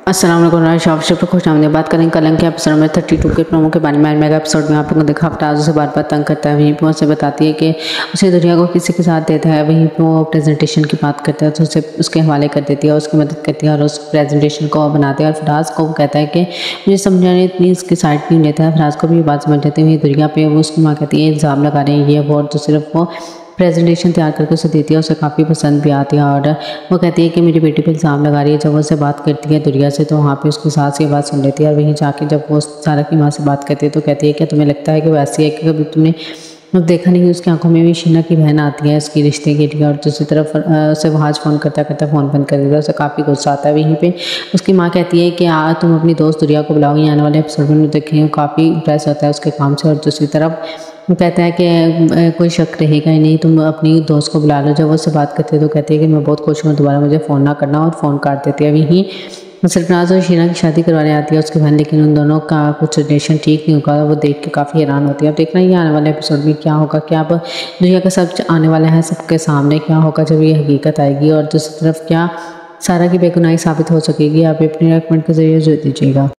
अस्सलाम वालेकुम शॉप पर खुश आमदीद। बात करेंगे कलंक के एपिसोड में 32 के प्रोमो के बारे में। मेगा एपिसोड में आप लोगों को देखा फराज उसे बार बार तंग करता है। वहीं पर उसे बताती है कि उसे दुनिया को किसी के साथ देता है। वहीं पर वो प्रेजेंटेशन की बात करता है तो उसे उसके हवाले कर देती है और उसकी मदद करती है और उस प्रेजेंटेशन को बनाते हैं। और फराज को कहता है कि मुझे समझाने इतनी उसकी साइड क्यों लेता है। फराज को भी ये बात समझ जाती है। वहीं दुनिया पर वो उसकी माँ कहती है इल्ज़ाम लगा रहे हैं ये वो, तो सिर्फ वो प्रेजेंटेशन तैयार करके उसे देती है। उसे काफ़ी पसंद भी आती है और वो कहती है कि मेरी बेटी पे इल्ज़ाम लगा रही है। जब वो उससे बात करती है दुनिया से तो वहाँ पे उसकी सास ये बात सुन लेती है। और वहीं जाके जब वो सारा की माँ से बात करती है तो कहती है कि तुम्हें लगता है कि वो ऐसी है कि कभी तुमने देखा नहीं। उसकी आंखों में भी शीना की बहन आती है उसकी रिश्ते के लिए। और दूसरी तरफ उसे वहाज फ़ोन करता करता फ़ोन बंद कर देता है। उसे काफ़ी गुस्सा आता है। वहीं पे उसकी माँ कहती है कि तुम अपनी दोस्त दुनिया को बुलाओ, ये आने वाले एपिसोड में देखें। काफ़ी इंप्रेस होता है उसके काम से। और दूसरी तरफ वो कहता है कि कोई शक रहेगा ही नहीं, तुम अपनी दोस्त को बुला लो। जब वो उससे बात करती है तो कहती है कि मैं बहुत खुश हूँ, दोबारा मुझे फ़ोन ना करना, और फ़ोन काट देती है। वहीं सरफराज और शीना की शादी करवाने आती है उसकी बहन, लेकिन उन दोनों का कुछ रिलेशन ठीक नहीं होगा। वो देख के काफ़ी हैरान होती है। अब देखना ये आने वाले एपिसोड में क्या होगा, क्या अब दुनिया का सच आने वाला है सबके सामने, क्या होगा जब ये हकीकत आएगी। और दूसरी तरफ क्या सारा की बेगुनाही साबित हो सकेगी। आप अपने कमेंट के जरिए जो दीजिएगा।